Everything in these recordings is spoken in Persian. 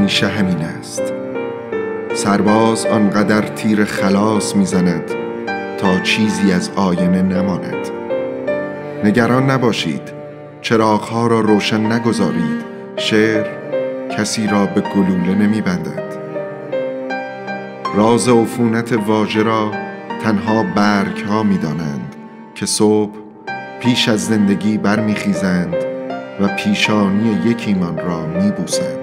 همیشه همین است. سرباز آنقدر تیر خلاص میزند تا چیزی از آینه نماند. نگران نباشید، چراغ‌ها را روشن نگذارید. شعر کسی را به گلوله نمی‌بندد. راز عفونت واژه را تنها برگ‌ها می‌دانند که صبح پیش از زندگی برمیخیزند و پیشانی یکیمان را میبوسند.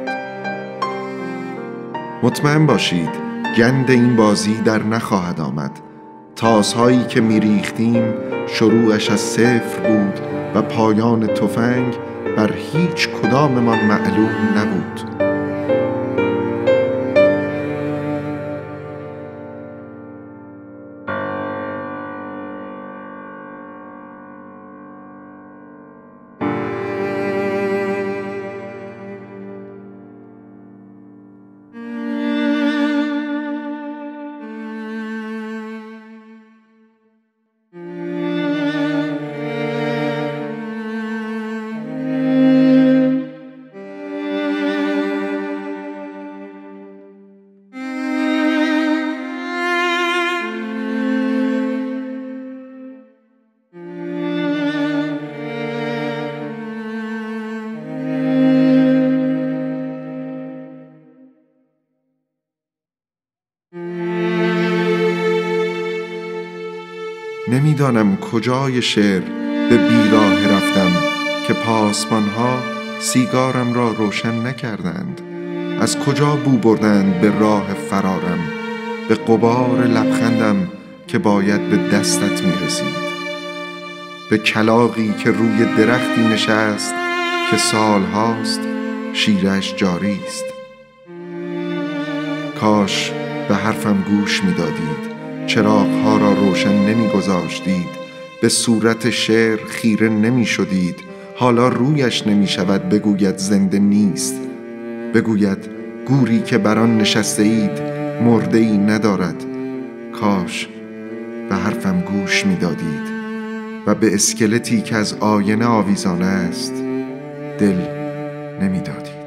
مطمئن باشید گند این بازی در نخواهد آمد. تاس‌هایی که میریختیم شروعش از صفر بود و پایان تفنگ بر هیچ کداممان معلوم نبود. نمیدانم کجای شعر به بیراه رفتم که پاسبانها سیگارم را روشن نکردند. از کجا بو بردند به راه فرارم، به غبار لبخندم که باید به دستت میرسید، به کلاغی که روی درختی نشست که سالهاست شیرش جاری است. کاش به حرفم گوش میدادید، چراغ‌ها را روشن نمی‌گذاشتید، به صورت شعر خیره نمی‌شدید. حالا رویش نمی‌شود بگوید زنده نیست، بگوید گوری که بر آن نشسته اید مرده‌ای ندارد. کاش به حرفم گوش میدادید و به اسکلتی که از آینه آویزان است دل نمیدادید.